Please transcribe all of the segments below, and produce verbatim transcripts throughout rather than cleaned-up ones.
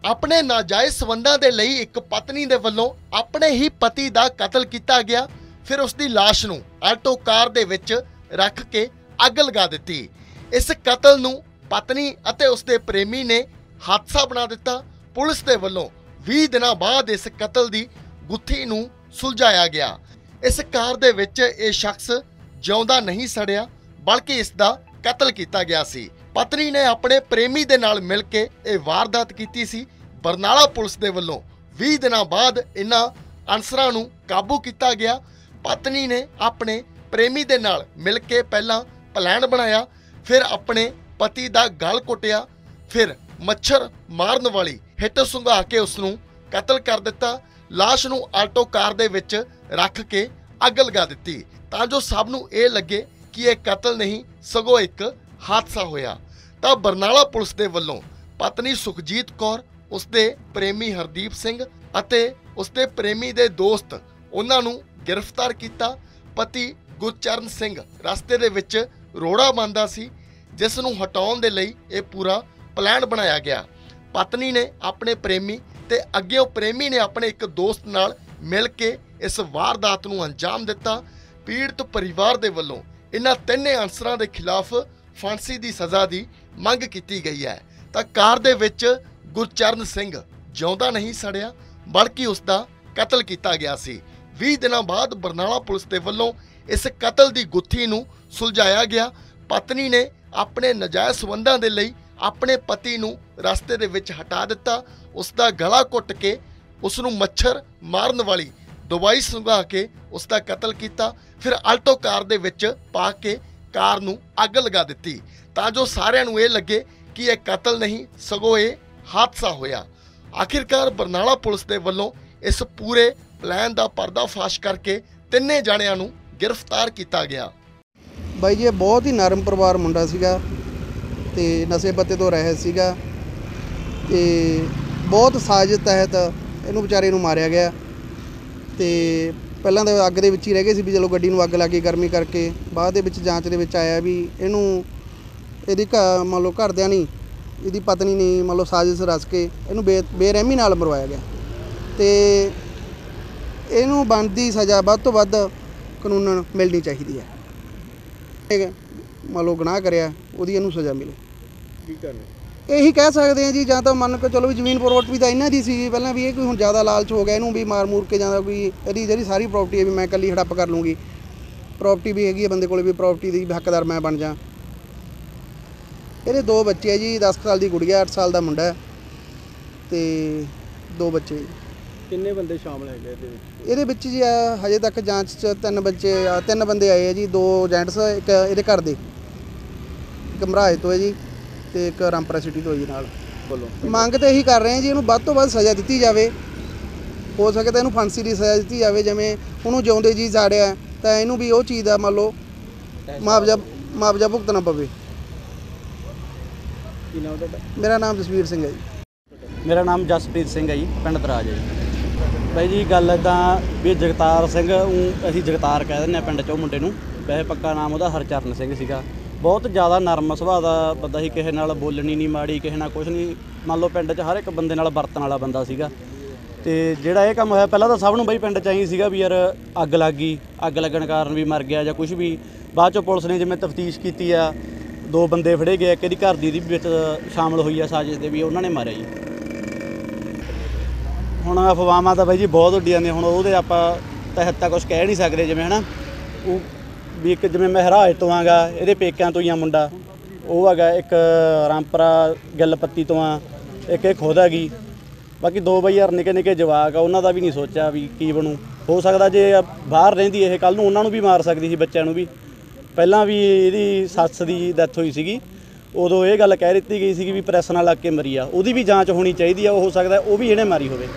ਆਪਣੇ ਨਾਜਾਇਜ਼ ਸੰਬੰਧਾਂ ਦੇ ਲਈ ਇੱਕ ਪਤਨੀ ਦੇ ਵੱਲੋਂ ਆਪਣੇ ਹੀ ਪਤੀ ਦਾ ਕਤਲ ਕੀਤਾ ਗਿਆ। ਫਿਰ ਉਸ ਦੀ ਲਾਸ਼ ਨੂੰ ਆਲਟੋ ਕਾਰ ਦੇ ਵਿੱਚ ਰੱਖ ਕੇ ਅੱਗ ਲਗਾ ਦਿੱਤੀ। ਇਸ ਕਤਲ ਨੂੰ ਪਤਨੀ ਅਤੇ ਉਸਦੇ ਪ੍ਰੇਮੀ ਨੇ ਹਾਦਸਾ ਬਣਾ ਦਿੱਤਾ। ਪੁਲਿਸ ਦੇ ਵੱਲੋਂ ਵੀਹ ਦਿਨਾਂ ਬਾਅਦ ਇਸ ਕਤਲ ਦੀ ਗੁੱਥੀ ਨੂੰ ਸੁਲਝਾਇਆ ਗਿਆ। ਇਸ ਕਾਰ ਦੇ ਵਿੱਚ ਇਹ ਸ਼ਖਸ ਜਿਉਂਦਾ ਨਹੀਂ ਸੜਿਆ, ਬਲਕਿ ਇਸ ਦਾ ਕਤਲ ਕੀਤਾ ਗਿਆ ਸੀ। ਪਤਨੀ ਨੇ ਆਪਣੇ ਪ੍ਰੇਮੀ ਦੇ ਨਾਲ ਮਿਲ ਕੇ ਇਹ ਵਾਰਦਾਤ ਕੀਤੀ ਸੀ। ਬਰਨਾਲਾ ਪੁਲਿਸ ਦੇ ਵੱਲੋਂ ਵੀਹ ਦਿਨਾਂ ਬਾਅਦ ਇਹਨਾਂ ਅਨਸਰਾਂ ਨੂੰ ਕਾਬੂ ਕੀਤਾ ਗਿਆ। ਪਤਨੀ ਨੇ ਆਪਣੇ ਪ੍ਰੇਮੀ ਦੇ ਨਾਲ ਮਿਲ ਕੇ ਪਹਿਲਾਂ ਪਲਾਨ ਬਣਾਇਆ, ਫਿਰ ਆਪਣੇ ਪਤੀ ਦਾ ਗਲ ਘੁੱਟਿਆ, ਫਿਰ ਮੱਛਰ ਮਾਰਨ ਵਾਲੀ ਹਿੱਟ ਸੁੰਘਾ ਕੇ ਉਸ ਨੂੰ ਕਤਲ ਕਰ ਦਿੱਤਾ। ਲਾਸ਼ ਨੂੰ ਆਲਟੋ ਕਾਰ ਦੇ ਵਿੱਚ ਰੱਖ ਕੇ ਅੱਗ ਲਗਾ ਦਿੱਤੀ ਤਾਂ ਜੋ ਸਭ ਨੂੰ ਇਹ ਲੱਗੇ ਕਿ ਇਹ ਕਤਲ ਨਹੀਂ ਸਗੋਂ ਇੱਕ ਹਾਦਸਾ ਹੋਇਆ। ਤਾਂ ਬਰਨਾਲਾ ਪੁਲਿਸ ਦੇ ਵੱਲੋਂ ਪਤਨੀ ਸੁਖਜੀਤ ਕੌਰ, ਉਸਦੇ ਪ੍ਰੇਮੀ ਹਰਦੀਪ ਸਿੰਘ ਅਤੇ ਉਸਦੇ ਪ੍ਰੇਮੀ ਦੇ ਦੋਸਤ ਉਹਨਾਂ ਨੂੰ ਗ੍ਰਿਫਤਾਰ ਕੀਤਾ। ਪਤੀ ਗੁਰਚਰਨ ਸਿੰਘ ਰਸਤੇ ਦੇ ਵਿੱਚ ਰੋੜਾ ਬੰਦਾ ਸੀ, ਜਿਸ ਨੂੰ ਹਟਾਉਣ ਦੇ ਲਈ ਇਹ ਪੂਰਾ ਪਲਾਨ ਬਣਾਇਆ ਗਿਆ। ਪਤਨੀ ਨੇ ਆਪਣੇ ਪ੍ਰੇਮੀ ਤੇ ਅੱਗਿਓਂ ਪ੍ਰੇਮੀ ਨੇ ਆਪਣੇ ਇੱਕ ਦੋਸਤ ਨਾਲ ਮਿਲ ਕੇ ਇਸ ਵਾਰਦਾਤ ਨੂੰ ਅੰਜਾਮ ਦਿੱਤਾ। ਪੀੜਤ ਪਰਿਵਾਰ ਦੇ ਵੱਲੋਂ ਇਹਨਾਂ ਤਿੰਨੇ ਅਨਸਰਾਂ ਦੇ ਖਿਲਾਫ ਫਾਂਸੀ ਦੀ ਸਜ਼ਾ ਦੀ ਮੰਗ ਕੀਤੀ ਗਈ ਹੈ। ਤਾਂ ਕਾਰ ਦੇ ਵਿੱਚ ਗੁਰਚਰਨ ਸਿੰਘ ਜਿਉਂਦਾ ਨਹੀਂ ਸੜਿਆ, ਬਲਕਿ ਉਸ ਦਾ ਕਤਲ ਕੀਤਾ ਗਿਆ ਸੀ। ਵੀਹ ਦਿਨਾਂ ਬਾਅਦ ਬਰਨਾਲਾ ਪੁਲਿਸ ਦੇ ਵੱਲੋਂ ਇਸ ਕਤਲ ਦੀ ਗੁੱਥੀ ਨੂੰ ਸੁਲਝਾਇਆ ਗਿਆ। ਪਤਨੀ ਨੇ ਆਪਣੇ ਨਜਾਇਜ਼ ਸੰਬੰਧਾਂ ਦੇ ਲਈ ਆਪਣੇ ਪਤੀ ਨੂੰ ਰਸਤੇ ਦੇ ਵਿੱਚ ਹਟਾ ਦਿੱਤਾ, ਉਸ ਦਾ ਗਲਾ ਘੁੱਟ ਕੇ ਉਸ ਨੂੰ ਮੱਛਰ ਮਾਰਨ ਵਾਲੀ ਦਵਾਈ ਸੁੰਘਾ ਕੇ ਉਸ ਦਾ ਕਤਲ ਕੀਤਾ। ਫਿਰ ਆਲਟੋ ਕਾਰ ਦੇ ਵਿੱਚ ਪਾ ਕੇ ਕਾਰ ਨੂੰ ਅੱਗ ਲਗਾ ਦਿੱਤੀ ਤਾਂ ਜੋ ਸਾਰਿਆਂ ਨੂੰ ਇਹ ਲੱਗੇ ਕਿ ਇਹ ਕਤਲ ਨਹੀਂ ਸਗੋਂ ਇਹ ਹਾਦਸਾ ਹੋਇਆ। ਆਖਿਰਕਾਰ ਬਰਨਾਲਾ ਪੁਲਿਸ ਦੇ ਵੱਲੋਂ ਇਸ ਪੂਰੇ ਪਲਾਨ ਦਾ ਪਰਦਾਫਾਸ਼ ਕਰਕੇ ਤਿੰਨੇ ਜਾਣਿਆਂ ਨੂੰ ਗ੍ਰਿਫਤਾਰ ਕੀਤਾ ਗਿਆ। ਬਾਈ ਜੀ ਇਹ ਬਹੁਤ ਹੀ ਨਰਮ ਪਰਿਵਾਰ ਮੁੰਡਾ ਸੀਗਾ ਤੇ ਨਸ਼ੇ ਪੱਤੇ ਤੋਂ ਰਹਿਤ ਸੀਗਾ ਤੇ ਬਹੁਤ ਸਾਜ਼ਿਸ਼ ਤਹਿਤ ਇਹਨੂੰ ਵਿਚਾਰੇ ਨੂੰ ਮਾਰਿਆ ਗਿਆ। ਤੇ ਪਹਿਲਾਂ ਤਾਂ ਅੱਗ ਦੇ ਵਿੱਚ ਹੀ ਰਹਿ ਗਏ ਸੀ ਵੀ ਚਲੋ ਗੱਡੀ ਨੂੰ ਅੱਗ ਲੱਗੀ ਗਰਮੀ ਕਰਕੇ। ਬਾਅਦ ਦੇ ਵਿੱਚ ਜਾਂਚ ਦੇ ਵਿੱਚ ਆਇਆ ਵੀ ਇਹਨੂੰ ਇਹਦੀ ਘ ਮੰਨ ਲਓ ਘਰਦਿਆਂ ਨਹੀਂ, ਇਹਦੀ ਪਤਨੀ ਨੇ ਮੰਨ ਲਓ ਸਾਜ਼ਿਸ਼ ਰਚ ਕੇ ਇਹਨੂੰ ਬੇ ਬੇਰਹਿਮੀ ਨਾਲ ਮਰਵਾਇਆ ਗਿਆ ਤੇ ਇਹਨੂੰ ਬਣਦੀ ਸਜ਼ਾ ਵੱਧ ਤੋਂ ਵੱਧ ਕਾਨੂੰਨ ਮਿਲਣੀ ਚਾਹੀਦੀ ਹੈ। ਮੰਨ ਲਓ ਗੁਨਾਹ ਕਰਿਆ ਉਹਦੀ ਇਹਨੂੰ ਸਜ਼ਾ ਮਿਲੇ। ਕੀ ਕਰਨਾ ਇਹੀ ਕਹਿ ਸਕਦੇ ਹਾਂ ਜੀ, ਜਾਂ ਤਾਂ ਮੰਨ ਕੇ ਚਲੋ ਵੀ ਜ਼ਮੀਨ ਪ੍ਰਾਪਰਟੀ ਤਾਂ ਇਹਨਾਂ ਦੀ ਸੀ ਪਹਿਲਾਂ ਵੀ, ਇਹ ਕੋਈ ਹੁਣ ਜ਼ਿਆਦਾ ਲਾਲਚ ਹੋ ਗਿਆ ਇਹਨੂੰ ਵੀ ਮਾਰ ਮੂਰ ਕੇ ਜਾਂਦਾ ਕੋਈ ਇਹਦੀ ਜਿਹੜੀ ਸਾਰੀ ਪ੍ਰਾਪਰਟੀ ਹੈ ਵੀ ਮੈਂ ਇਕੱਲੀ ਹੜੱਪ ਕਰ ਲੂੰਗੀ। ਪ੍ਰਾਪਰਟੀ ਵੀ ਹੈਗੀ ਹੈ ਬੰਦੇ ਕੋਲ ਵੀ, ਪ੍ਰਾਪਰਟੀ ਦੀ ਹੱਕਦਾਰ ਮੈਂ ਬਣ ਜਾ। ਇਹਦੇ ਦੋ ਬੱਚੇ ਹੈ ਜੀ, ਦਸ ਸਾਲ ਦੀ ਗੁੜੀਆ, ਅੱਠ ਸਾਲ ਦਾ ਮੁੰਡਾ ਤੇ ਦੋ ਬੱਚੇ। ਕਿੰਨੇ ਬੰਦੇ ਸ਼ਾਮਲ ਹੈਗੇ ਇਹਦੇ ਵਿੱਚ? ਇਹਦੇ ਵਿੱਚ ਜੀ ਹਜੇ ਤੱਕ ਜਾਂਚ 'ਚ ਤਿੰਨ ਬੱਚੇ ਤਿੰਨ ਬੰਦੇ ਆਏ ਹੈ ਜੀ, ਦੋ ਜੈਂਟਸ, ਇੱਕ ਇਹਦੇ ਘਰ ਦੇ, ਇੱਕ ਮਹਾਰਾਜ ਤੋਂ ਹੈ ਜੀ ਤੇ ਇੱਕ ਰਾਮਪੁਰਾ ਸਿਟੀ ਤੋਂ ਜੀ। ਨਾਲ ਬੋਲੋ ਮੰਗ ਤਾਂ ਇਹੀ ਕਰ ਰਹੇ ਹਾਂ ਜੀ ਇਹਨੂੰ ਵੱਧ ਤੋਂ ਵੱਧ ਸਜ਼ਾ ਦਿੱਤੀ ਜਾਵੇ। ਹੋ ਸਕੇ ਤਾਂ ਇਹਨੂੰ ਫਾਂਸੀ ਦੀ ਸਜ਼ਾ ਦਿੱਤੀ ਜਾਵੇ। ਜਿਵੇਂ ਉਹਨੂੰ ਜਿਉਂਦੇ ਜੀ ਜਾੜਿਆ ਤਾਂ ਇਹਨੂੰ ਵੀ ਉਹ ਚੀਜ਼ ਦਾ ਮੰਨ ਲਓ ਮੁਆਵਜ਼ਾ ਮੁਆਵਜ਼ਾ ਭੁਗਤਣਾ ਪਵੇ। ਕੀ ਨਾਮ ਤੁਹਾਡਾ? ਮੇਰਾ ਨਾਮ ਜਸਵੀਰ ਸਿੰਘ ਹੈ ਜੀ। ਮੇਰਾ ਨਾਮ ਜਸਪ੍ਰੀਤ ਸਿੰਘ ਹੈ ਜੀ, ਪਿੰਡ ਦਰਾਜ ਹੈ ਜੀ। ਬਾਈ ਜੀ ਗੱਲ ਇੱਦਾਂ ਵੀ ਜਗਤਾਰ ਸਿੰਘ, ਉਹ ਅਸੀਂ ਜਗਤਾਰ ਕਹਿ ਦਿੰਦੇ ਹਾਂ ਪਿੰਡ 'ਚ ਉਹ ਮੁੰਡੇ ਨੂੰ, ਵੈਸੇ ਪੱਕਾ ਨਾਮ ਉਹਦਾ ਹਰਚਰਨ ਸਿੰਘ ਸੀਗਾ। ਬਹੁਤ ਜ਼ਿਆਦਾ ਨਰਮ ਸੁਭਾਅ ਦਾ ਬੰਦਾ ਸੀ, ਕਿਸੇ ਨਾਲ ਬੋਲਣੀ ਨਹੀਂ ਮਾੜੀ, ਕਿਸੇ ਨਾਲ ਕੁਛ ਨਹੀਂ। ਮੰਨ ਲਓ ਪਿੰਡ 'ਚ ਹਰ ਇੱਕ ਬੰਦੇ ਨਾਲ ਵਰਤਣ ਵਾਲਾ ਬੰਦਾ ਸੀਗਾ। ਤੇ ਜਿਹੜਾ ਇਹ ਕੰਮ ਹੋਇਆ ਪਹਿਲਾਂ ਤਾਂ ਸਭ ਨੂੰ ਬਈ ਪਿੰਡ 'ਚ ਆਈ ਸੀਗਾ ਵੀ ਯਾਰ ਅੱਗ ਲੱਗ ਗਈ, ਅੱਗ ਲੱਗਣ ਕਾਰਨ ਵੀ ਮਰ ਗਿਆ ਜਾਂ ਕੁਛ ਵੀ। ਬਾਅਦ 'ਚੋਂ ਪੁਲਿਸ ਨੇ ਜਿਵੇਂ ਤਫਤੀਸ਼ ਕੀਤੀ ਆ, ਦੋ ਬੰਦੇ ਫੜੇ ਗਏ, ਇੱਕ ਇਹਦੀ ਘਰ ਦੀ ਦੀ ਵਿੱਚ ਸ਼ਾਮਲ ਹੋਈ ਆ ਸਾਜ਼ਿਸ਼ ਦੇ ਵੀ ਉਹਨਾਂ ਨੇ ਮਾਰਿਆ ਜੀ। ਹੁਣ ਅਫਵਾਹਾਂ ਤਾਂ ਬਾਈ ਜੀ ਬਹੁਤ ਉੱਡੀਆਂ ਨੇ, ਹੁਣ ਉਹਦੇ ਆਪਾਂ ਤਹਿਤ ਤਾਂ ਕੁਛ ਕਹਿ ਨਹੀਂ ਸਕਦੇ। ਜਿਵੇਂ ਹੈ ਨਾ ਉਹ ਵੀ ਇੱਕ ਜਿਵੇਂ ਮਹਿਰਾਜ ਤੋਂ ਆਗਾ, ਇਹਦੇ ਪੇਕਿਆਂ ਤੋਂ ਹੀ ਆ ਮੁੰਡਾ, ਉਹ ਹੈਗਾ ਇੱਕ ਰਾਮਪੁਰਾ ਗਿੱਲ ਪੱਤੀ ਤੋਂ ਆ, ਇੱਕ ਇਹ ਖੁਦ ਹੈਗੀ। ਬਾਕੀ ਦੋ ਬਈ ਯਾਰ ਨਿੱਕੇ ਨਿੱਕੇ ਜਵਾਕ ਆ, ਉਹਨਾਂ ਦਾ ਵੀ ਨਹੀਂ ਸੋਚਿਆ ਵੀ ਕੀ ਬਣੂ। ਹੋ ਸਕਦਾ ਜੇ ਬਾਹਰ ਰਹਿੰਦੀ ਇਹ ਕੱਲ੍ਹ ਨੂੰ ਉਹਨਾਂ ਨੂੰ ਵੀ ਮਾਰ ਸਕਦੀ ਸੀ, ਬੱਚਿਆਂ ਨੂੰ ਵੀ। ਪਹਿਲਾਂ ਵੀ ਇਹਦੀ ਸੱਸ ਦੀ ਡੈਥ ਹੋਈ ਸੀਗੀ, ਉਦੋਂ ਇਹ ਗੱਲ ਕਹਿ ਦਿੱਤੀ ਗਈ ਸੀ ਵੀ ਪ੍ਰੈਸ ਨਾਲ ਲੱਗ ਕੇ ਮਰੀ ਆ। ਉਹਦੀ ਵੀ ਜਾਂਚ ਹੋਣੀ ਚਾਹੀਦੀ ਆ, ਹੋ ਸਕਦਾ ਉਹ ਵੀ ਇਹਨੇ ਮਾਰੀ ਹੋਵੇ।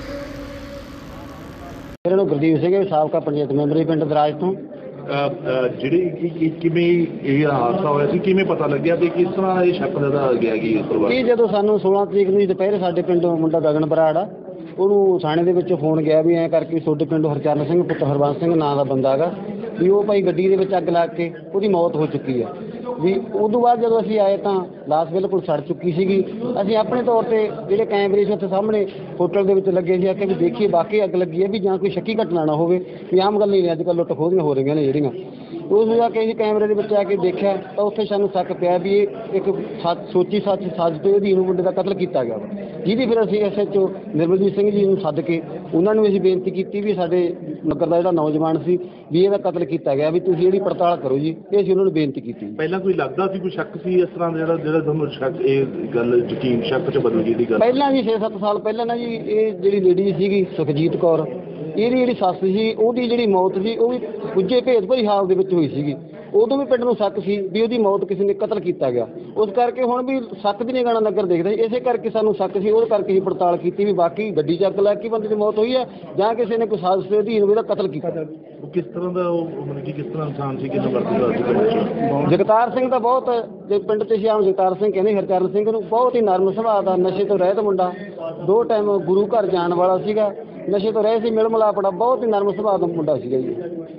ਮੇਰਾ ਨਾਮ ਗੁਰਦੀਪ ਸਿੰਘ ਹੈ, ਸਾਬਕਾ ਪੰਚਾਇਤ ਮੈਂਬਰ ਪਿੰਡ ਦਰਾਜ ਤੋਂ। ਜਿਹੜੀ ਕਿਵੇਂ ਇਹ ਹਾਦਸਾ ਹੋਇਆ ਸੀ, ਕਿਵੇਂ ਪਤਾ ਲੱਗਿਆ ਤੇ ਕਿਸ ਤਰ੍ਹਾਂ ਇਹ ਸ਼ੱਕ ਦਾ ਗਿਆ ਕਿ ਇਸ ਪਰਿਵਾਰ? ਇਹ ਜਦੋਂ ਸਾਨੂੰ ਸੋਲਾਂ ਤਰੀਕ ਨੂੰ ਦੁਪਹਿਰੇ ਸਾਡੇ ਪਿੰਡੋਂ ਮੁੰਡਾ ਗਗਨ ਬਰਾੜ ਆ, ਉਹਨੂੰ ਥਾਣੇ ਦੇ ਵਿੱਚ ਫੋਨ ਗਿਆ ਵੀ ਐਂ ਕਰਕੇ ਤੁਹਾਡੇ ਪਿੰਡੋਂ ਹਰਚਰਨ ਸਿੰਘ ਪੁੱਤਰ ਹਰਬੰਸ ਸਿੰਘ ਨਾਂ ਦਾ ਬੰਦਾ ਹੈਗਾ ਵੀ ਉਹ ਭਾਈ ਗੱਡੀ ਦੇ ਵਿੱਚ ਅੱਗ ਲਾ ਕੇ ਉਹਦੀ ਮੌਤ ਹੋ ਚੁੱਕੀ ਆ। ਵੀ ਉਦੋਂ ਬਾਅਦ ਜਦੋਂ ਅਸੀਂ ਆਏ ਤਾਂ ਲਾਸ਼ ਬਿਲਕੁਲ ਸੜ ਚੁੱਕੀ ਸੀਗੀ। ਅਸੀਂ ਆਪਣੇ ਤੌਰ ਤੇ ਜਿਹੜੇ ਕੈਮਰੇ ਸੀ ਉੱਥੇ ਸਾਹਮਣੇ ਹੋਟਲ ਦੇ ਵਿੱਚ ਲੱਗੇ ਸੀ ਕਿ ਵੀ ਦੇਖੀਏ ਵਾਕਈ ਅੱਗ ਲੱਗੀ ਹੈ, ਵੀ ਜਾਂ ਕੋਈ ਸ਼ੱਕੀ ਘਟਨਾ ਨਾ ਹੋਵੇ, ਵੀ ਆਮ ਗੱਲ ਨਹੀਂ ਅੱਜ ਕੱਲ੍ਹ ਲੁੱਟ ਖੋਹਦੀਆਂ ਹੋ ਰਹੀਆਂ ਨੇ ਜਿਹੜੀਆਂ। ਉਸ ਨੂੰ ਜਾ ਕੇ ਅਸੀਂ ਕੈਮਰੇ ਦੇ ਵਿੱਚ ਆ ਕੇ ਦੇਖਿਆ ਤਾਂ ਉੱਥੇ ਸਾਨੂੰ ਸ਼ੱਕ ਪਿਆ ਵੀ ਇਹ ਇੱਕ ਸੱਚ ਸੋਚੀ ਸੱਚ ਸੱਚ ਤੇ ਅਧੀਨ ਮੁੰਡੇ ਦਾ ਕਤਲ ਕੀਤਾ ਗਿਆ ਵਾ, ਜਿਹਦੀ ਫਿਰ ਅਸੀਂ S H O Nirmaljit Singh ji ਨੂੰ ਸੱਦ ਕੇ ਉਹਨਾਂ ਨੂੰ ਅਸੀਂ ਬੇਨਤੀ ਕੀਤੀ ਵੀ ਸਾਡੇ ਨਗਰ ਦਾ ਜਿਹੜਾ ਨੌਜਵਾਨ ਸੀ ਵੀ ਇਹਦਾ ਕਤਲ ਕੀਤਾ ਗਿਆ, ਵੀ ਤੁਸੀਂ ਇਹਦੀ ਪੜਤਾਲ ਕਰੋ ਜੀ। ਇਹ ਅਸੀਂ ਉਹਨਾਂ ਨੂੰ ਬੇਨਤੀ ਕੀਤੀ। ਪਹਿਲਾਂ ਕੋਈ ਲੱਗਦਾ ਸੀ, ਕੋਈ ਸ਼ੱਕ ਸੀ ਇਸ ਤਰ੍ਹਾਂ ਦਾ ਜਿਹੜਾ ਜਿਹੜਾ ਤੁਹਾਨੂੰ ਸ਼ੱਕ ਇਹ ਗੱਲ ਯਕੀਨ ਸ਼ੱਕ 'ਚ ਬਦਲ ਗਈ ਦੀ ਗੱਲ? ਪਹਿਲਾਂ ਜੀ ਛੇ ਸੱਤ ਸਾਲ ਪਹਿਲਾਂ ਨਾ ਜੀ ਇਹ ਜਿਹੜੀ ਲੇਡੀ ਸੀਗੀ ਸੁਖਜੀਤ ਕੌਰ, ਇਹਦੀ ਜਿਹੜੀ ਸੱਸ ਸੀ ਉਹਦੀ ਜਿਹੜੀ ਮੌਤ ਸੀ ਉਹ ਵੀ ਪੁੱਜੇ ਭੇਦ ਭਰੀ ਹਾਲ ਦੇ ਵਿੱਚ ਹੋਈ ਸੀਗੀ। ਉਦੋਂ ਵੀ ਪਿੰਡ ਨੂੰ ਸ਼ੱਕ ਸੀ ਵੀ ਉਹਦੀ ਮੌਤ ਕਿਸੇ ਨੇ ਕਤਲ ਕੀਤਾ ਗਿਆ। ਉਸ ਕਰਕੇ ਹੁਣ ਵੀ ਸ਼ੱਕ ਦੀ ਨਿਗਾਹ ਨਾਲ ਨਗਰ ਦੇਖਦਾ ਸੀ, ਇਸੇ ਕਰਕੇ ਸਾਨੂੰ ਸ਼ੱਕ ਸੀ। ਉਹਦੇ ਕਰਕੇ ਹੀ ਪੜਤਾਲ ਕੀਤੀ ਵੀ ਬਾਕੀ ਗੱਡੀ ਚੱਕ ਲੈ ਕੇ ਬੰਦੇ ਦੀ ਮੌਤ ਹੋਈ ਹੈ ਜਾਂ ਕਿਸੇ ਨੇ ਕੋਈ ਸਾਜ਼ਿਸ਼ ਦੇ ਅਧੀਨ ਉਹਦਾ ਕਤਲ ਕੀਤਾ। ਉਹ ਕਿਸ ਤਰ੍ਹਾਂ ਦਾ ਉਹ ਮਤਲਬ ਕਿ ਕਿਸ ਤਰ੍ਹਾਂ ਇਨਸਾਨ ਸੀ, ਕਿੰਨਾ ਵਰਤਦਾ ਸੀ ਪਿੰਡ 'ਚ? ਜਗਤਾਰ ਸਿੰਘ ਤਾਂ ਬਹੁਤ, ਜੇ ਪਿੰਡ 'ਚ ਸ਼ਾਮ ਜਗਤਾਰ ਸਿੰਘ ਕਹਿੰਦੇ ਹਰਚਰਨ ਸਿੰਘ ਨੂੰ, ਬਹੁਤ ਹੀ ਨਰਮ ਸੁਭਾਅ ਦਾ, ਨਸ਼ੇ ਤੋਂ ਰਹਿਤ ਮੁੰਡਾ, ਦੋ ਟਾਈਮ ਗੁਰੂ ਘਰ ਜਾਣ ਵਾਲਾ ਸੀਗਾ, ਨਸ਼ੇ ਤੋਂ ਰਹਿ ਸੀ, ਮਿਲ ਮਿਲਾਪੜਾ, ਬਹੁਤ ਹੀ ਨਰਮ ਸੁਭਾਅ ਦਾ ਮੁੰਡਾ ਸੀਗਾ ਜੀ।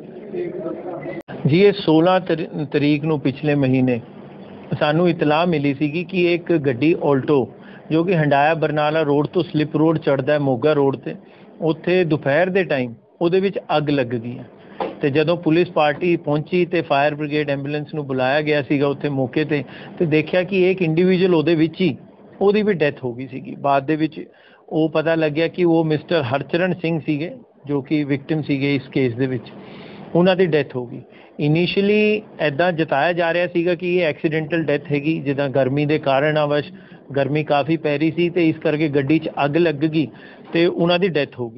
ਜੀ ਇਹ ਸੋਲਾਂ ਤਰੀਕ ਨੂੰ ਪਿਛਲੇ ਮਹੀਨੇ ਸਾਨੂੰ ਇਤਲਾਹ ਮਿਲੀ ਸੀਗੀ ਕਿ ਇੱਕ ਗੱਡੀ ਆਲਟੋ ਜੋ ਕਿ ਹੰਡਾਇਆ ਬਰਨਾਲਾ ਰੋਡ ਤੋਂ ਸਲਿੱਪ ਰੋਡ ਚੜ੍ਹਦਾ ਹੈ ਮੋਗਾ ਰੋਡ ਤੇ, ਉੱਥੇ ਦੁਪਹਿਰ ਦੇ ਟਾਈਮ ਉਹਦੇ ਵਿੱਚ ਅੱਗ ਲੱਗ ਗਈ ਹੈ। ਤੇ ਜਦੋਂ ਪੁਲਿਸ ਪਾਰਟੀ ਪਹੁੰਚੀ ਤੇ ਫਾਇਰ ਬ੍ਰਿਗੇਡ ਐਂਬੂਲੈਂਸ ਨੂੰ ਬੁਲਾਇਆ ਗਿਆ ਸੀਗਾ ਉੱਥੇ ਮੌਕੇ ਤੇ ਤੇ ਦੇਖਿਆ ਕਿ ਇੱਕ ਇੰਡੀਵਿਜੂਅਲ ਉਹਦੇ ਵਿੱਚ ਹੀ ਉਹਦੀ ਵੀ ਡੈਥ ਹੋ ਗਈ ਸੀਗੀ। ਬਾਅਦ ਦੇ ਵਿੱਚ ਉਹ ਪਤਾ ਲੱਗਿਆ ਕਿ ਉਹ ਮਿਸਟਰ ਹਰਚਰਨ ਸਿੰਘ ਸੀਗੇ ਜੋ ਕਿ ਵਿਕਟਿਮ ਸੀਗੇ ਇਸ ਕੇਸ ਦੇ ਵਿੱਚ, ਉਹਨਾਂ ਦੀ ਡੈਥ ਹੋ ਗਈ। ਇਨੀਸ਼ੀਅਲੀ ਇੱਦਾਂ ਜਤਾਇਆ ਜਾ ਰਿਹਾ ਸੀਗਾ ਕਿ ਇਹ ਐਕਸੀਡੈਂਟਲ ਡੈਥ ਹੈਗੀ, ਜਿੱਦਾਂ ਗਰਮੀ ਦੇ ਕਾਰਨ ਆਵਸ਼ ਗਰਮੀ ਕਾਫੀ ਪੈ ਰਹੀ ਸੀ ਤੇ ਇਸ ਕਰਕੇ ਗੱਡੀ 'ਚ ਅੱਗ ਲੱਗ ਗਈ ਤੇ ਉਹਨਾਂ ਦੀ ਡੈਥ ਹੋ ਗਈ।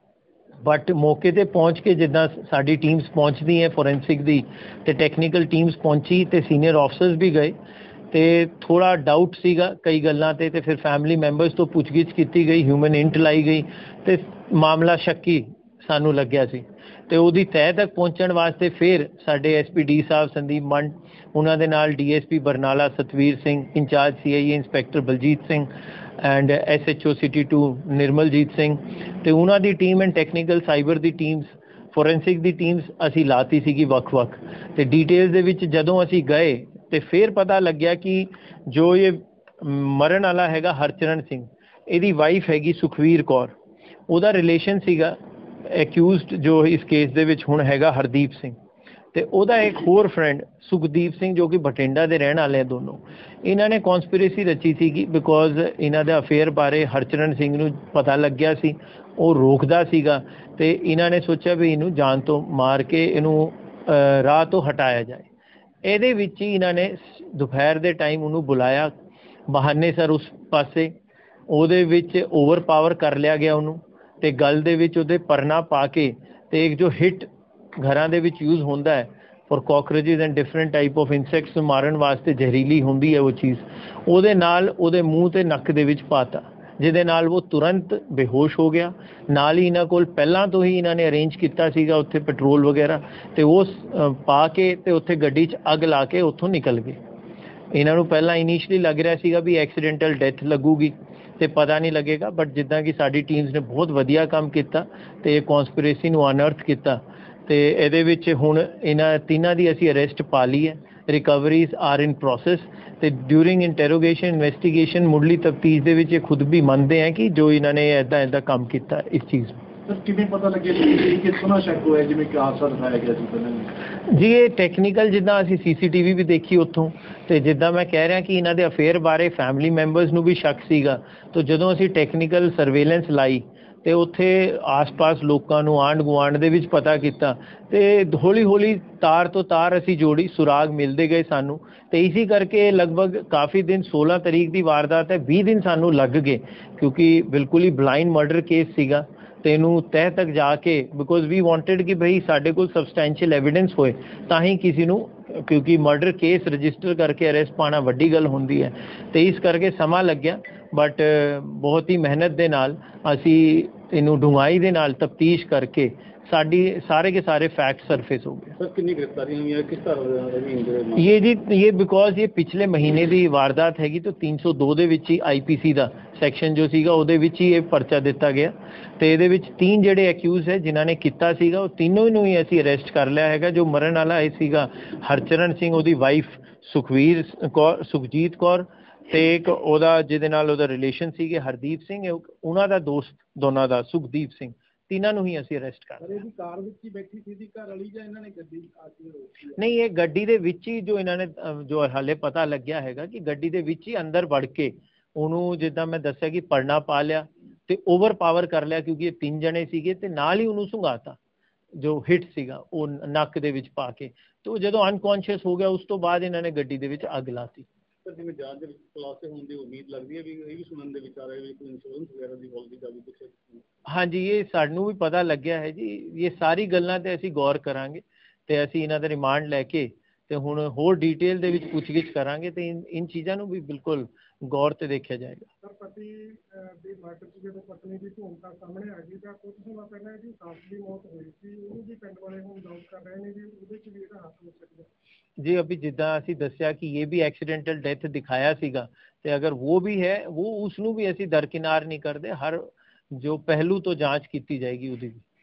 ਬਟ ਮੌਕੇ ਤੇ ਪਹੁੰਚ ਕੇ ਜਿੱਦਾਂ ਸਾਡੀ ਟੀਮਸ ਪਹੁੰਚਦੀ ਹੈ ਫੋਰੈਂਸਿਕ ਦੀ ਤੇ ਟੈਕਨੀਕਲ ਟੀਮਸ ਪਹੁੰਚੀ ਤੇ ਸੀਨੀਅਰ ਆਫਸਰਸ ਵੀ ਗਏ ਤੇ ਥੋੜਾ ਡਾਊਟ ਸੀਗਾ ਕਈ ਗੱਲਾਂ ਤੇ ਤੇ ਫਿਰ ਫੈਮਿਲੀ ਮੈਂਬਰਸ ਤੋਂ ਪੁੱਛਗਿੱਛ ਕੀਤੀ ਗਈ, ਹਿਊਮਨ ਇੰਟ ਲਾਈ ਗਈ ਤੇ ਮਾਮਲਾ ਸ਼ੱਕੀ ਸਾਨੂੰ ਲੱਗਿਆ ਸੀ ਤੇ ਉਹਦੀ ਤਹਿ ਤੱਕ ਪਹੁੰਚਣ ਵਾਸਤੇ ਫਿਰ ਸਾਡੇ S P D sahib Sandeep Mand, ਉਹਨਾਂ ਦੇ ਨਾਲ D S P Barnala Satveer Singh, incharge C I A inspector Baljit Singh and S H O city two Nirmaljit Singh ਤੇ ਉਹਨਾਂ ਦੀ ਟੀਮ ਐਂਡ ਟੈਕਨੀਕਲ ਸਾਈਬਰ ਦੀ ਟੀਮਸ, ਫੋਰੈਂਸਿਕ ਦੀ ਟੀਮਸ ਅਸੀਂ ਲਾਤੀ ਸੀਗੀ ਵੱਖ-ਵੱਖ। ਤੇ ਡੀਟੇਲਸ ਦੇ ਵਿੱਚ ਜਦੋਂ ਅਸੀਂ ਗਏ ਤੇ ਫਿਰ ਪਤਾ ਲੱਗਿਆ ਕਿ ਜੋ ਇਹ ਮਰਨ ਵਾਲਾ ਹੈਗਾ ਹਰਚਰਨ ਸਿੰਘ, ਇਹਦੀ ਵਾਈਫ ਹੈਗੀ ਸੁਖਵੀਰ ਕੌਰ, ਉਹਦਾ ਰਿਲੇਸ਼ਨ ਸੀਗਾ ਐਕਿਊਜ਼ਡ ਜੋ ਇਸ ਕੇਸ ਦੇ ਵਿੱਚ ਹੁਣ ਹੈਗਾ ਹਰਦੀਪ ਸਿੰਘ ਤੇ ਉਹਦਾ ਇੱਕ ਹੋਰ ਫਰੈਂਡ ਸੁਖਦੀਪ ਸਿੰਘ ਜੋ ਕਿ ਬਠਿੰਡਾ ਦੇ ਰਹਿਣ ਵਾਲੇ ਆ ਦੋਨੋਂ। ਇਹਨਾਂ ਨੇ ਕਨਸਪੀਰੇਸੀ ਰਚੀ ਸੀਗੀ ਬਿਕੋਜ਼ ਇਹਨਾਂ ਦੇ ਅਫੇਅਰ ਬਾਰੇ ਹਰਚਰਨ ਸਿੰਘ ਨੂੰ ਪਤਾ ਲੱਗਿਆ ਸੀ, ਉਹ ਰੋਕਦਾ ਸੀਗਾ ਤੇ ਇਹਨਾਂ ਨੇ ਸੋਚਿਆ ਵੀ ਇਹਨੂੰ ਜਾਨ ਤੋਂ ਮਾਰ ਕੇ ਇਹਨੂੰ ਰਾਹ ਤੋਂ ਹਟਾਇਆ ਜਾਏ। ਇਹਦੇ ਵਿੱਚ ਹੀ ਇਹਨਾਂ ਨੇ ਦੁਪਹਿਰ ਦੇ ਟਾਈਮ ਉਹਨੂੰ ਬੁਲਾਇਆ ਬਹਾਨੇ ਸਰ ਉਸ ਪਾਸੇ, ਉਹਦੇ ਵਿੱਚ ਓਵਰ ਪਾਵਰ ਕਰ ਲਿਆ ਗਿਆ ਉਹਨੂੰ ਤੇ ਗਲ ਦੇ ਵਿੱਚ ਉਹਦੇ ਪਰਨਾ ਪਾ ਕੇ ਤੇ ਇੱਕ ਜੋ ਹਿੱਟ ਘਰਾਂ ਦੇ ਵਿੱਚ ਯੂਜ਼ ਹੁੰਦਾ ਹੈ for cockroaches and different type of insects ਨੂੰ ਮਾਰਨ ਵਾਸਤੇ, ਜ਼ਹਿਰੀਲੀ ਹੁੰਦੀ ਹੈ ਉਹ ਚੀਜ਼, ਉਹਦੇ ਨਾਲ ਉਹਦੇ ਮੂੰਹ ਤੇ ਨੱਕ ਦੇ ਵਿੱਚ ਪਾਤਾ ਜਿਹਦੇ ਨਾਲ ਉਹ ਤੁਰੰਤ ਬੇਹੋਸ਼ ਹੋ ਗਿਆ। ਨਾਲ ਹੀ ਇਹਨਾਂ ਕੋਲ ਪਹਿਲਾਂ ਤੋਂ ਹੀ ਇਹਨਾਂ ਨੇ ਅਰੇਂਜ ਕੀਤਾ ਸੀਗਾ ਉੱਥੇ ਪੈਟਰੋਲ ਵਗੈਰਾ ਤੇ ਉਹ ਪਾ ਕੇ ਤੇ ਉੱਥੇ ਗੱਡੀ 'ਚ ਅੱਗ ਲਾ ਕੇ ਉੱਥੋਂ ਨਿਕਲ ਗਏ। ਇਹਨਾਂ ਨੂੰ ਪਹਿਲਾਂ ਇਨੀਸ਼ੀਅਲੀ ਲੱਗ ਰਿਹਾ ਸੀਗਾ ਵੀ ਐਕਸੀਡੈਂਟਲ ਡੈਥ ਲੱਗੂਗੀ ਤੇ ਪਤਾ ਨਹੀਂ ਲੱਗੇਗਾ, ਬਟ ਜਿੱਦਾਂ ਕਿ ਸਾਡੀ ਟੀਮਸ ਨੇ ਬਹੁਤ ਵਧੀਆ ਕੰਮ ਕੀਤਾ ਤੇ ਇਹ ਕਨਸਪੀਰੇਸੀ ਨੂੰ ਅਨਅਰਥ ਕੀਤਾ ਤੇ ਇਹਦੇ ਵਿੱਚ ਹੁਣ ਇਹਨਾਂ ਤਿੰਨਾਂ ਦੀ ਅਸੀਂ ਅਰੈਸਟ ਪਾ ਲਈ ਹੈ। ਰਿਕਵਰੀਜ਼ ਆਰ ਇਨ ਪ੍ਰੋਸੈਸ ਤੇ ਡਿਊਰਿੰਗ ਇੰਟਰੋਗੇਸ਼ਨ ਇਨਵੈਸਟੀਗੇਸ਼ਨ ਮੁੱਢਲੀ ਤਫਤੀਸ਼ ਦੇ ਵਿੱਚ ਇਹ ਖੁਦ ਵੀ ਮੰਨਦੇ ਆ ਕਿ ਜੋ ਇਹਨਾਂ ਨੇ ਇੱਦਾਂ ਇੱਦਾਂ ਕੰਮ ਕੀਤਾ ਇਸ ਚੀਜ਼ ਨੂੰ। ਸਰ ਕਿਵੇਂ ਪਤਾ ਲੱਗਿਆ ਕਿ ਕਿਸ ਤਰ੍ਹਾਂ ਸ਼ੱਕ ਹੋਇਆ ਜਿਵੇਂ ਕਿ ਹਾਦਸਾ ਦਿਖਾਇਆ ਗਿਆ ਸੀ ਪਹਿਲਾਂ? ਜੀ ਇਹ ਟੈਕਨੀਕਲ ਜਿੱਦਾਂ ਅਸੀਂ ਸੀਸੀਟੀਵੀ ਵੀ ਦੇਖੀ ਉੱਥੋਂ ਤੇ ਜਿੱਦਾਂ ਮੈਂ ਕਹਿ ਰਿਹਾ ਕਿ ਇਹਨਾਂ ਦੇ ਅਫੇਅਰ ਬਾਰੇ ਫੈਮਿਲੀ ਮੈਂਬਰਸ ਨੂੰ ਵੀ ਸ਼ੱਕ ਸੀਗਾ ਤਾਂ ਜਦੋਂ ਅਸੀਂ ਟੈਕਨੀਕਲ ਸਰਵੇਲੈਂਸ ਲਾਈ ਤੇ ਉੱਥੇ ਆਸ-ਪਾਸ ਲੋਕਾਂ ਨੂੰ ਆਂਢ ਗੁਆਂਢ ਦੇ ਵਿੱਚ ਪਤਾ ਕੀਤਾ ਤੇ ਹੌਲੀ ਹੌਲੀ ਤਾਰ ਤੋਂ ਤਾਰ ਅਸੀਂ ਜੋੜੀ, ਸੁਰਾਗ ਮਿਲਦੇ ਗਏ ਸਾਨੂੰ ਤੇ ਇਸੇ ਕਰਕੇ ਲਗਭਗ ਕਾਫੀ ਦਿਨ ਸੋਲਾਂ ਤਰੀਕ ਦੀ ਵਾਰਦਾਤ ਹੈ, ਵੀਹ ਦਿਨ ਸਾਨੂੰ ਲੱਗ ਗਏ ਕਿਉਂਕਿ ਬਿਲਕੁਲ ਹੀ ਬਲਾਈਂਡ ਮਰਡਰ ਕੇਸ ਸੀਗਾ ਤੇ ਇਹਨੂੰ ਤਹਿ ਤੱਕ ਜਾ ਕੇ ਬਿਕੋਜ਼ ਵੀ ਵਾਂਟਡ ਕਿ ਭਈ ਸਾਡੇ ਕੋਲ ਸਬਸਟੈਂਸ਼ੀਅਲ ਐਵੀਡੈਂਸ ਹੋਏ ਤਾਂ ਹੀ ਕਿਸੇ ਨੂੰ, ਕਿਉਂਕਿ ਮਰਡਰ ਕੇਸ ਰਜਿਸਟਰ ਕਰਕੇ ਅਰੈਸਟ ਪਾਉਣਾ ਵੱਡੀ ਗੱਲ ਹੁੰਦੀ ਹੈ ਤੇ ਇਸ ਕਰਕੇ ਸਮਾਂ ਲੱਗਿਆ। ਬਟ ਬਹੁਤ ਹੀ ਮਿਹਨਤ ਦੇ ਨਾਲ ਅਸੀਂ ਇਹਨੂੰ ਡੂੰਘਾਈ ਦੇ ਨਾਲ ਤਫਤੀਸ਼ ਕਰਕੇ ਸਾਡੀ ਸਾਰੇ के सारे फैक्ट सरफेस हो गए। सर कितनी गिरफ्तारी हुई है, किस तरह? ये जी ये बिकॉज ये पिछले महीने ਦੀ ਵਾਰਦਾਤ ਹੈਗੀ ਤਾਂ तीन सौ दो ਦੇ ਵਿੱਚ ਹੀ ਆਈਪੀਸੀ ਦਾ ਸੈਕਸ਼ਨ ਜੋ ਸੀਗਾ ਉਹਦੇ ਵਿੱਚ ਹੀ ਇਹ ਪਰਚਾ ਦਿੱਤਾ ਗਿਆ ਤੇ ਇਹਦੇ ਵਿੱਚ ਤਿੰਨ ਜਿਹੜੇ ਅਕਿਊਜ਼ ਹੈ ਜਿਨ੍ਹਾਂ ਨੇ ਕੀਤਾ ਸੀਗਾ ਉਹ ਤਿੰਨੋਂ ਨੂੰ ਹੀ ਅਸੀਂ ਅਰੈਸਟ ਕਰ ਲਿਆ ਹੈਗਾ। ਜੋ ਮਰਨ ਵਾਲਾ ਇਹ ਸੀਗਾ ਹਰਚਰਨ ਸਿੰਘ, ਉਹਦੀ ਵਾਈਫ ਸੁਖਵੀਰ ਕੌਰ ਸੁਖਜੀਤ ਕੌਰ ਤੇ ਇੱਕ ਉਹਦਾ ਜਿਹਦੇ ਨਾਲ ਉਹਦਾ ਰਿਲੇਸ਼ਨ ਸੀਗੇ ਹਰਦੀਪ ਸਿੰਘ, ਉਹਨਾਂ ਦਾ ਦੋਸਤ ਦੋਨਾਂ ਦਾ ਸੁਖਦੀਪ ਸਿੰਘ, ਤਿੰਨਾਂ ਨੂੰ ਹੀ ਅਸੀਂ ਅਰੈਸਟ ਕਰ ਲਿਆ। ਇਹਦੀ ਕਾਰ ਵਿੱਚ ਹੀ ਬੈਠੀ ਸੀ ਦੀ ਘਰ ਵਾਲੀ ਜਾਂ ਇਹਨਾਂ ਨੇ ਗੱਡੀ ਆ ਕੇ ਰੋਕੀ? ਨਹੀਂ, ਇਹ ਗੱਡੀ ਦੇ ਵਿੱਚ ਹੀ ਜੋ ਇਹਨਾਂ ਨੇ ਅਹ, ਜੋ ਹਾਲੇ ਪਤਾ ਲੱਗਿਆ ਹੈਗਾ ਕਿ ਗੱਡੀ ਦੇ ਵਿੱਚ ਹੀ ਅੰਦਰ ਵੜ ਕੇ ਉਹਨੂੰ, ਜਿੱਦਾਂ ਮੈਂ ਦੱਸਿਆ ਕਿ ਪਰਨਾ ਪਾ ਲਿਆ ਤੇ ਓਵਰ ਪਾਵਰ ਕਰ ਲਿਆ, ਕਿਉਂਕਿ ਇਹ ਤਿੰਨ ਜਣੇ ਸੀਗੇ, ਤੇ ਨਾਲ ਹੀ ਉਹਨੂੰ ਸੁੰਘਾਤਾ ਜੋ ਹਿੱਟ ਸੀਗਾ ਉਹ ਨੱਕ ਦੇ ਵਿੱਚ ਪਾ ਕੇ, ਤੇ ਉਹ ਜਦੋਂ ਅਨਕੌਂਸ਼ੀਅਸ ਹੋ ਗਿਆ ਉਸ ਤੋਂ ਬਾਅਦ ਇਹਨਾਂ ਨੇ ਗੱਡੀ ਦੇ ਵਿੱਚ ਅੱਗ ਲਾਤੀ। ਸਰ ਜਿਵੇਂ ਜਾਂਚ ਦੇ ਵਿੱਚ ਖੁਲਾਸੇ ਹੋਣ ਦੀ ਉਮੀਦ ਲੱਗਦੀ ਹੈ ਵੀ ਇਹ ਵੀ ਸੁਣਨ ਦੇ ਵਿੱਚ ਆ ਰਿਹਾ ਵੀ ਕੋਈ ਇੰਸ਼ੋਰੈਂਸ ਵਗੈਰਾ ਦੀ ਪਾਲਿਸੀ ਦਾ ਵੀ ਕੁਛ? ਹਾਂਜੀ, ਇਹ ਸਾਨੂੰ ਵੀ ਪਤਾ ਲੱਗਿਆ ਹੈ ਜੀ। ਇਹ ਸਾਰੀ ਗੱਲਾਂ ਤੇ ਅਸੀਂ ਗੌਰ ਕਰਾਂਗੇ ਤੇ ਅਸੀਂ ਇਹਨਾਂ ਦਾ ਰਿਮਾਂਡ ਲੈ ਕੇ ਤੇ ਹੁਣ ਹੋਰ ਡਿਟੇਲ ਦੇ ਵਿੱਚ ਪੁੱਛਗਿੱਛ ਕਰਾਂਗੇ ਤੇ ਇਨ ਇਨ ਚੀਜ਼ਾਂ ਨੂੰ ਵੀ ਬਿਲਕੁਲ ਗੌਰ ਤੇ ਦੇਖਿਆ ਜਾਏਗਾ। ਸਰ ਪਤੀ ਦੀ ਮਰਡਰ ਚ ਜਦੋਂ ਪਤਨੀ ਦੀ ਭੂਮਿਕਾ ਸਾਹਮਣੇ ਆ ਗਈ ਤਾਂ ਕੁਝ ਸਮਾਂ ਪਹਿਲਾਂ ਇਹਦੀ ਸੱਸ ਦੀ ਮੌਤ ਹੋਈ ਸੀ, ਉਹਨੂੰ ਵੀ ਪਿੰਡ ਵਾਲੇ ਹੁਣ ਡਾਊਟ ਕਰ ਰਹੇ ਨੇ ਵੀ ਉਹਦੇ ਚ ਵੀ ਇਹਦਾ ਹੱਥ ਹੋ ਸਕਦਾ ਜੀ। ਅਭੀ ਜਿੱਦਾਂ ਅਸੀਂ ਦੱਸਿਆ ਕਿ ਇਹ ਵੀ ਐਕਸੀਡੈਂਟਲ ਡੈਥ ਦਿਖਾਇਆ ਸੀਗਾ, ਤੇ ਅਗਰ ਉਹ ਵੀ ਹੈ, ਉਹ ਉਸ ਨੂੰ ਵੀ ਅਸੀਂ ਦਰਕਿਨਾਰ ਨਹੀਂ ਕਰਦੇ। ਹਰ ਜੋ ਪਹਿਲੂ ਤੋਂ ਜਾਂਚ ਕੀਤੀ ਜਾਏਗੀ ਉਹਦੀ ਵੀ।